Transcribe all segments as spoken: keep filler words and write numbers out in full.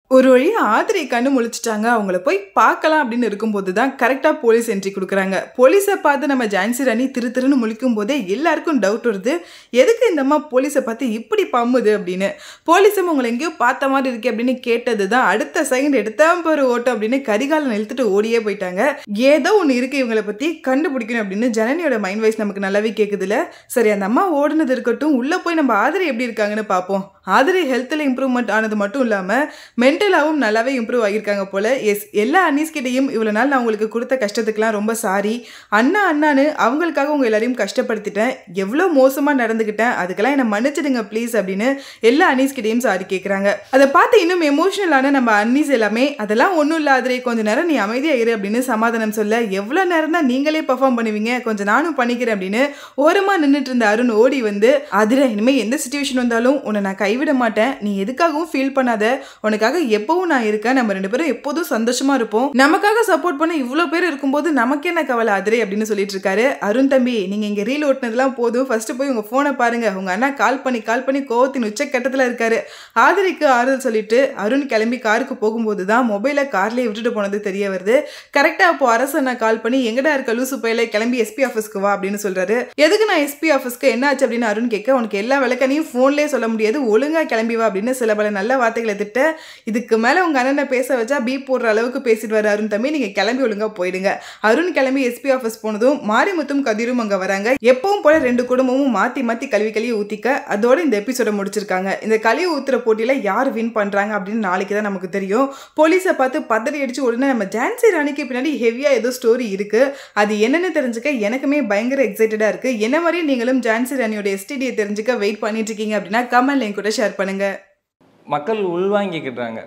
ஒரு வழியா ஆதிரை கண்ணு முழிச்சிட்டாங்க. அவங்கள போய் பார்க்கலாம் அப்படின்னு இருக்கும்போது தான் கரெக்டாக போலீஸ் என்ட்ரி கொடுக்குறாங்க. போலீஸை பார்த்து நம்ம ஜான்சி ராணி திரு திருன்னு முழிக்கும் போதே எல்லாருக்கும் டவுட் வருது, எதுக்கு இந்த அம்மா போலீஸை பார்த்து இப்படி பம்முது அப்படின்னு. போலீஸும் உங்களை எங்கேயோ பார்த்த மாதிரி இருக்கு அப்படின்னு கேட்டது தான் அடுத்த செகண்ட் எடுத்தாம் பாரு ஓட்டம் அப்படின்னு கரிகாலம் இழுத்துட்டு ஓடியே போயிட்டாங்க. ஏதோ ஒன்று இருக்கு இவங்களை பற்றி கண்டுபிடிக்கணும் அப்படின்னு ஜனனியோட மைண்ட் வாய்ஸ் நமக்கு நல்லாவே கேட்குதுல. சரி, அந்த அம்மா ஓடுனது இருக்கட்டும், உள்ளே போய் நம்ம ஆதிரை எப்படி இருக்காங்கன்னு பார்ப்போம். ஆதிரை ஹெல்த்தில் இம்ப்ரூவ்மெண்ட் ஆனது மட்டும் இல்லாமல் மென்டலாகவும் நல்லாவே இம்ப்ரூவ் ஆகியிருக்காங்க போல. எஸ், எல்லா அன்னீஸ்கிட்டையும் இவ்வளோ நாள் நான் உங்களுக்கு கொடுத்த கஷ்டத்துக்கெலாம் ரொம்ப சாரி அண்ணா அண்ணான்னு அவங்களுக்காக உங்கள் எல்லாரையும் கஷ்டப்படுத்திட்டேன், எவ்வளோ மோசமாக நடந்துக்கிட்டேன், அதுக்கெல்லாம் என்னை மன்னிச்சிடுங்க ப்ளீஸ் அப்படின்னு எல்லா அன்னீஸ்கிட்டையும் சாரி கேட்குறாங்க. அதை பார்த்து இன்னும் எமோஷனலான நம்ம அன்னீஸ் எல்லாமே அதெல்லாம் ஒன்றும் இல்லை ஆதிரை, கொஞ்சம் நேரம் நீ அமைதியாக இரு அப்படின்னு சமாதானம் சொல்ல, எவ்வளோ நேரம் தான் நீங்களே பர்ஃபார்ம் பண்ணுவீங்க, கொஞ்சம் நானும் பண்ணிக்கிறேன் அப்படின்னு ஓரமாக நின்றுட்டு இருந்த அருண் ஓடி வந்து, ஆதிரை இனிமேல் எந்த சுச்சுவேஷன் வந்தாலும் உன்னை நான் கைவிட மாட்டேன், நீ எதுக்காகவும் ஃபீல் பண்ணாத, உனக்காக எப்பவும் நான் இருக்கேன், நம்ம ரெண்டு பேரும் எப்போதும் சந்தோஷமா இருப்போம், நமக்காக சப்போர்ட் பண்ண இவ்வளோ பேர் இருக்கும்போது நமக்கு என்ன கவலை ஆதிரை அப்படின்னு சொல்லிட்டு இருக்காரு. அருண் தம்பி, நீங்க இங்க ரீல் ஓட்டினதுலாம் போதும், ஃபர்ஸ்ட் போய் உங்க போனை பாருங்க, உங்க அண்ணா கால் பண்ணி கால் பண்ணி கோவத்தின் உச்சக்கட்டத்தில் இருக்காரு. ஆதிரைக்கு ஆறுதல் சொல்லிட்டு அருண் கிளம்பி காருக்கு போகும்போது தான் மொபைலை கார்லேயே விட்டுட்டு போனது தெரிய வருது. கரெக்டா அப்போ அரசு அண்ணா கால் பண்ணி எங்கடா இருக்க லூசு பையில, கிளம்பி எஸ்பி ஆஃபீஸ்க்கு வா அப்படின்னு சொல்றாரு. எதுக்கு நான் எஸ்பி ஆஃபீஸ்க்கு, என்ன ஆச்சு அப்படின்னு அருண் கேட்க, உனக்கு எல்லா விளக்கனையும் போன்லேயே சொல்ல முடியாது, ஒழுங்கா கிளம்பி வா அப்படின்னு சில பல நல்ல வார்த்தைகளை திட்ட, இதுக்கு மேல உங்க அண்ணனை பேச வச்சா பீப் போடுற அளவுக்கு பேசிட்டு வர அருண் தம்பி, நீங்க கிளம்பி ஒழுங்கா போயிடுங்க. அருண் கிளம்பி எஸ்பி ஆஃபீஸ் போனதும் மாரிமுத்தும் கதிரும் அங்க வராங்க. எப்பவும் போல ரெண்டு குடும்பமும் மாத்தி மாத்தி கல்வி கல்வி ஊத்திக்க அதோட இந்த எபிசோட முடிச்சிருக்காங்க. இந்த கல்வி ஊத்துற போட்டியில யார் வின் பண்றாங்க அப்படின்னு நாளைக்கு தான் நமக்கு தெரியும். போலீஸை பார்த்து பதறி அடிச்சு உடனே நம்ம ஜான்சி ராணிக்கு பின்னாடி ஹெவியா ஏதோ ஸ்டோரி இருக்கு, அது என்னன்னு தெரிஞ்சுக்க எனக்குமே பயங்கர எக்ஸைட்டடா இருக்கு. என்ன மாதிரி நீங்களும் ஜான்சி ராணியோட எஸ்டிடியை தெரிஞ்சுக்க வெயிட் பண்ணிட்டு இருக்கீங்க அப்படின்னா கமெண்ட்ல என் கூட ஷேர் பண்ணுங்க. மக்கள் உள்வாங்கிக்கிட்டாங்க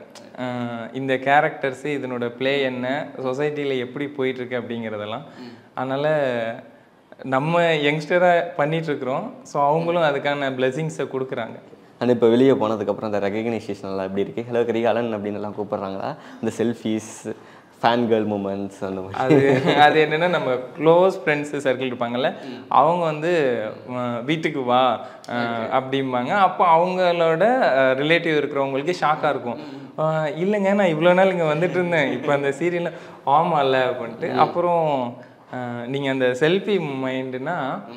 இந்த கேரக்டர்ஸு, இதனோட பிளே என்ன, சொசைட்டியில் எப்படி போயிட்டுருக்கு அப்படிங்கிறதெல்லாம். அதனால் நம்ம யங்ஸ்டராக பண்ணிகிட்ருக்குறோம், ஸோ அவங்களும் அதுக்கான பிளெஸிங்ஸை கொடுக்குறாங்க. அண்ட் இப்போ வெளியே போனதுக்கப்புறம் அந்த ரெகக்னைசேஷன்லாம் எப்படி இருக்குது, ஹலோ கரிகாலன் அப்படின்னு எல்லாம் கூப்பிட்றாங்களா, இந்த செல்ஃபீஸ், ஃபேன் கேர்ள் மூமெண்ட்ஸ் அந்த மாதிரி. அது அது என்னென்னா நம்ம க்ளோஸ் ஃப்ரெண்ட்ஸு சர்க்கிள் இருப்பாங்கள்ல, அவங்க வந்து வீட்டுக்கு வா அப்படிம்பாங்க. அப்போ அவங்களோட ரிலேட்டிவ் இருக்கிறவங்களுக்கு ஷாக்காக இருக்கும், இல்லைங்க நான் இவ்வளோ நாள் இங்கே வந்துட்டு இருந்தேன், இப்போ அந்த சீரியலில் ஆமாம்ல அப்படின்ட்டு. அப்புறம் நீங்கள் அந்த செல்ஃபி மைண்டுனா,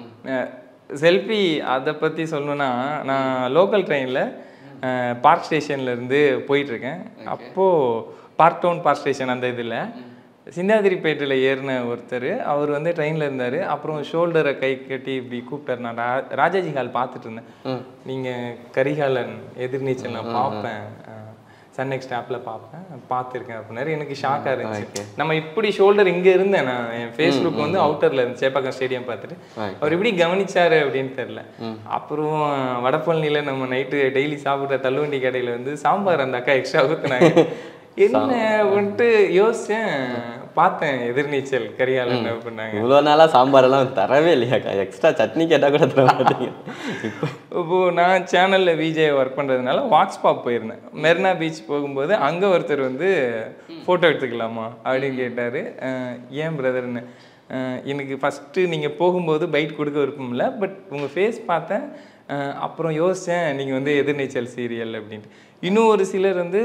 செல்ஃபி அதை பற்றி சொல்லணுன்னா, நான் லோக்கல் ட்ரெயினில் பார்க் ஸ்டேஷன்லேருந்து போயிட்டுருக்கேன். அப்போது பார்க் டவுன் பார்க் ஸ்டேஷன் அந்த இதில் சிந்தாதிரிப்பேட்டையில் ஏறின ஒருத்தர், அவர் வந்து ட்ரெயினில் இருந்தார். அப்புறம் ஷோல்டரை கை கட்டி இப்படி கூப்பிட்டார். நான் ரா ராஜாஜி ஹால் பார்த்துட்டு இருந்தேன், நீங்கள் கரிகாலன் எதிர்நீச்சல் நான் பார்ப்பேன், சன் நெக்ஸ்ட் ஆப்பில் பார்ப்பேன், பார்த்துருக்கேன் அப்படின்னாரு. எனக்கு ஷாக்காக இருந்துச்சு. நம்ம இப்படி ஷோல்டர் இங்கே இருந்தேன், நான் என் ஃபேஸ்புக் வந்து அவுட்டரில் இருந்து சேப்பாக்கம் ஸ்டேடியம் பார்த்துட்டு அவர் எப்படி கவனிச்சாரு அப்படின்னு தெரில. அப்புறம் வடபழனியில் நம்ம நைட்டு டெய்லி சாப்பிட்ற தள்ளுவண்டி கடையில் வந்து சாம்பார் அந்த அக்கா எக்ஸ்ட்ரா ஊற்றுனாங்க. என்ன வந்துட்டு யோசிச்சேன், பார்த்தேன் எதிர்நீச்சல் கரிகாலன் அப்படின்னாங்க. இவ்வளோ நாளாக சாம்பாரெல்லாம் தரவே இல்லையாக்கா, எக்ஸ்ட்ரா சட்னி கேட்டால் கூட தர மாட்டீங்க. இப்போ இப்போது நான் சேனலில் விஜே ஒர்க் பண்ணுறதுனால வாக்ஸ் பாப் போயிருந்தேன். மெரினா பீச் போகும்போது அங்கே ஒருத்தர் வந்து ஃபோட்டோ எடுத்துக்கலாமா அப்படின்னு கேட்டார். ஏன் பிரதர்னு, எனக்கு ஃபஸ்ட்டு நீங்கள் போகும்போது பைட் கொடுக்க விருப்பம் இல்லை, பட் உங்கள் ஃபேஸ் பார்த்தேன், அப்புறம் யோசித்தேன் நீங்கள் வந்து எதிர்நீச்சல் சீரியல் அப்படின்ட்டு. இன்னும் ஒரு சிலர் வந்து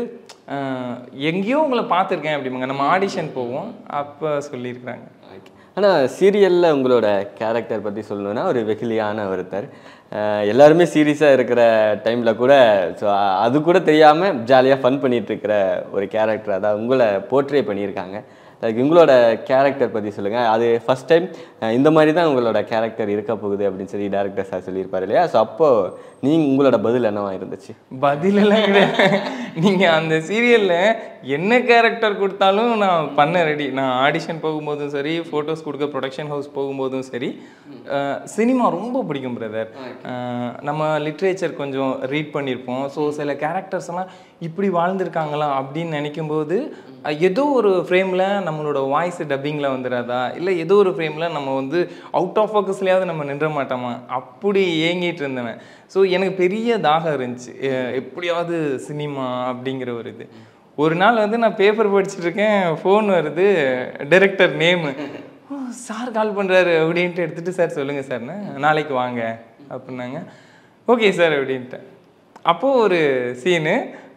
எங்கேயோ உங்களை பார்த்துருக்கேன் அப்படிம்பாங்க, நம்ம ஆடிஷன் போவோம் அப்போ சொல்லியிருக்கிறாங்க. ஆனால் சீரியலில் உங்களோட கேரக்டர் பற்றி சொல்லணுன்னா ஒரு வெகுலியான ஒருத்தர், எல்லாருமே சீரியஸாக இருக்கிற டைமில் கூட ஸோ அது கூட தெரியாமல் ஜாலியாக ஃபன் பண்ணிகிட்ருக்கிற ஒரு கேரக்டர், அதாவது உங்களை போர்ட்ரே பண்ணியிருக்காங்க. அதுக்கு உங்களோட கேரக்டர் பற்றி சொல்லுங்கள். அது ஃபஸ்ட் டைம் இந்த மாதிரி தான் உங்களோட கேரக்டர் இருக்க போகுது அப்படின்னு சொல்லி டேரக்டர் சார் சொல்லியிருப்பார் இல்லையா, ஸோ அப்போது நீங்கள் உங்களோட பதில் என்னவா இருந்துச்சு? பதிலெல்லாம் கிடையாது. நீங்கள் அந்த சீரியலில் என்ன கேரக்டர் கொடுத்தாலும் நான் பண்ண ரெடி. நான் ஆடிஷன் போகும்போதும் சரி, ஃபோட்டோஸ் கொடுக்க ப்ரொடக்ஷன் ஹவுஸ் போகும்போதும் சரி, சினிமா ரொம்ப பிடிக்கும் பிரதர். நம்ம லிட்ரேச்சர் கொஞ்சம் ரீட் பண்ணியிருப்போம், ஸோ சில கேரக்டர்ஸ் எல்லாம் இப்படி வாழ்ந்துருக்காங்களா அப்படின்னு நினைக்கும்போது ஏதோ ஒரு ஃப்ரேமில் நம்மளோட வாய்ஸ் டப்பிங்கில் வந்துடாதா, இல்லை ஏதோ ஒரு ஃப்ரேமில் நம்ம வந்து அவுட் ஆஃப் ஃபோக்கஸ்லையாவது நம்ம நின்ற மாட்டோமா, அப்படி ஏங்கிட்டு இருந்தவன். ஸோ எனக்கு பெரிய தாகம் இருந்துச்சு, எப்படியாவது சினிமா அப்படிங்கிற ஒரு இது. ஒரு நாள் வந்து நான் பேப்பர் படிச்சுட்ருக்கேன், ஃபோன் வருது, டைரக்டர் நேமு, சார் கால் பண்ணுறாரு அப்படின்ட்டு எடுத்துகிட்டு, சார் சொல்லுங்கள் சார்ண்ணே, நாளைக்கு வாங்க அப்படின்னாங்க. ஓகே சார் அப்படின்ட்டு. அப்போது ஒரு சீனு,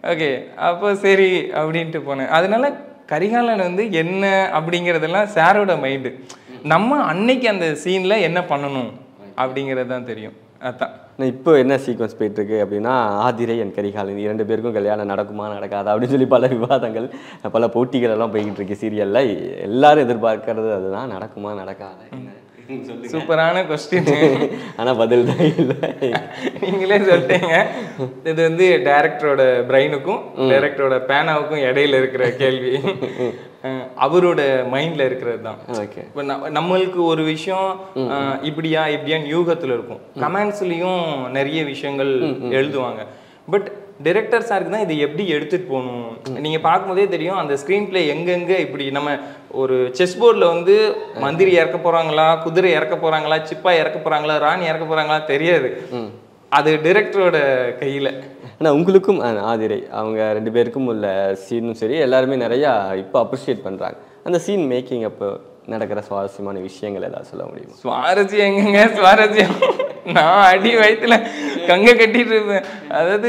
ஓகே, அப்போ சரி அப்படின்ட்டு போனேன். அதனால கரிகாலன் வந்து என்ன அப்படிங்கிறதெல்லாம் சாரோட மைண்டு. நம்ம அன்னைக்கு அந்த சீனில் என்ன பண்ணணும் அப்படிங்கிறது தான் தெரியும். அதான் இப்போ என்ன சீக்வன்ஸ் போயிட்டுருக்கு அப்படின்னா, ஆதிரை என் கரிகாலன் இரண்டு பேருக்கும் கல்யாணம் நடக்குமா நடக்காதா அப்படின்னு சொல்லி பல விவாதங்கள், பல போட்டிகள் எல்லாம் போய்கிட்டு இருக்கு சீரியலில். எல்லாரும் எதிர்பார்க்கறது அதுதான், நடக்குமா நடக்காதா. சூப்பரான கொஸ்டின். ஆனால் பதில் தான் இல்லை. நீங்களே சொல்லிட்டீங்க. இது வந்து டைரக்டரோட பிரெயினுக்கும் டைரக்டரோட பேனாவுக்கும் இடையில இருக்கிற கேள்வி. அவரோட மைண்ட்ல இருக்கிறது தான். இப்போ நம்மளுக்கு ஒரு விஷயம் இப்படியா இப்படியான்னு யூகத்தில் இருக்கும். கமெண்ட்ஸ்லயும் நிறைய விஷயங்கள் எழுதுவாங்க. பட் டைரக்டர் சாருக்கு தான் இதை எப்படி எடுத்துட்டு போகணும். நீங்க பார்க்கும்போதே தெரியும் அந்த ஸ்க்ரீன் பிளே எங்கெங்க இப்படி நம்ம ஒரு செஸ் போர்டில் வந்து மந்திரி இறக்க போறாங்களா, குதிரை இறக்க போறாங்களா, சிப்பா இறக்க போறாங்களா, ராணி இறக்க போறாங்களா தெரியாது. அது டைரக்டரோட கையில். ஆனால் உங்களுக்கும் ஆதிரை அவங்க ரெண்டு பேருக்கும் உள்ள சீனும் சரி எல்லாருமே நிறையா இப்போ அப்ரிஷியேட் பண்ணுறாங்க. அந்த சீன் மேக்கிங் அப்போ நடக்கிற சுவாரஸ்யமான விஷயங்கள் ஏதாவது சொல்ல முடியுமா? சுவாரஸ்யம் எங்கங்க சுவாரஸ்யம். நான் அடி வயிற்றுல கங்க கட்டிட்டு இருப்பேன். அதாவது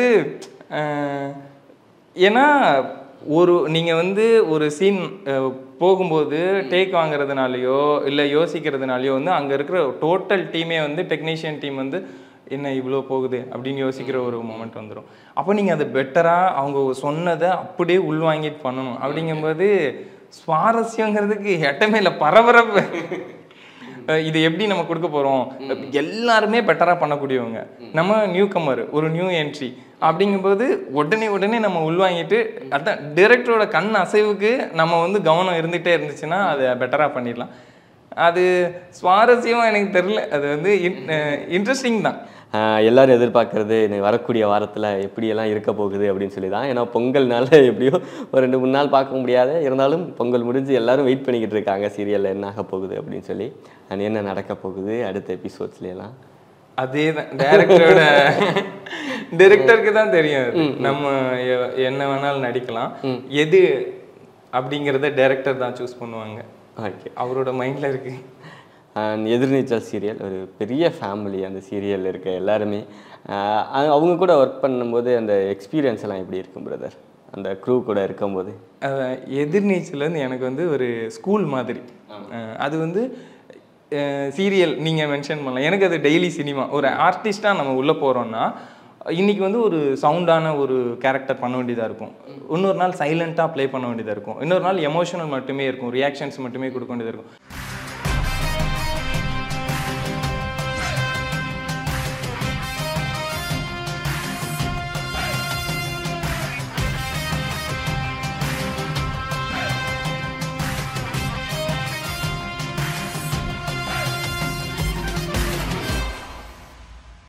ஏன்னா ஒரு நீங்கள் வந்து ஒரு சீன் போகும்போது டேக் வாங்குறதுனாலையோ இல்லை யோசிக்கிறதுனாலையோ வந்து அங்கே இருக்கிற டோட்டல் டீமே வந்து டெக்னீஷியன் டீம் வந்து என்ன இவ்வளோ போகுது அப்படின்னு யோசிக்கிற ஒரு மொமெண்ட் வந்துடும். அப்போ நீங்கள் அதை பெட்டராக அவங்க சொன்னதை அப்படியே உள்வாங்கிட்டு பண்ணணும். அப்படிங்கும்போது சுவாரஸ்யங்கிறதுக்கு எட்டமே இல்லை, பரபரப்பு. இது எப்படி நம்ம கொடுக்க போகிறோம், எல்லாருமே பெட்டராக பண்ணக்கூடியவங்க, நம்ம நியூ கம்மர் ஒரு நியூ என்ட்ரி அப்படிங்கும்போது உடனே உடனே நம்ம உள்வாங்கிட்டு அதான் டைரக்டரோட கண் அசைவுக்கு நம்ம வந்து கவனம் இருந்துகிட்டே இருந்துச்சுன்னா அதை பெட்டராக பண்ணிடலாம். அது சுவாரஸ்யமாக எனக்கு தெரியல, அது வந்து இன்ட்ரெஸ்டிங் தான். எல்லாரும் எதிர்பார்க்கறது வரக்கூடிய வாரத்தில் எப்படியெல்லாம் இருக்க போகுது அப்படின்னு சொல்லி தான். ஏன்னா பொங்கல்னால எப்படியோ ஒரு ரெண்டு மூணு நாள் பார்க்க முடியாது, இருந்தாலும் பொங்கல் முடிஞ்சு எல்லாரும் வெயிட் பண்ணிக்கிட்டு இருக்காங்க சீரியலில் என்ன ஆக போகுது அப்படின்னு சொல்லி. அது என்ன நடக்க போகுது அடுத்த எபிசோட்ஸ்லாம் அதே தான் டைரக்டரோட டைரக்டருக்கு தான் தெரியும். நம்ம என்ன வேணாலும் நடிக்கலாம், எது அப்படிங்கிறத டைரக்டர் தான் சூஸ் பண்ணுவாங்க. ஓகே, அவரோட மைண்டில் இருக்குது. அண்ட் எதிர்நீச்சல் சீரியல் ஒரு பெரிய ஃபேமிலி, அந்த சீரியலில் இருக்க எல்லாருமே அவங்க கூட ஒர்க் பண்ணும்போது அந்த எக்ஸ்பீரியன்ஸ் எல்லாம் எப்படி இருக்கும் பிரதர், அந்த க்ரூ கூட இருக்கும்போது? எதிர்நீச்சல் வந்து எனக்கு வந்து ஒரு ஸ்கூல் மாதிரி. அது வந்து சீரியல் நீங்கள் மென்ஷன் பண்ணலாம், எனக்கு அது டெய்லி சினிமா. ஒரு ஆர்டிஸ்டாக நம்ம உள்ளே போகிறோன்னா இன்றைக்கி வந்து ஒரு சவுண்டான ஒரு கேரக்டர் பண்ண வேண்டியதாக இருக்கும், இன்னொரு நாள் சைலண்ட்டாக ப்ளே பண்ண வேண்டியதாக இருக்கும், இன்னொரு நாள் எமோஷனல் மட்டுமே இருக்கும், ரியாக்ஷன்ஸ் மட்டுமே கொடுக்க வேண்டியதாக இருக்கும்.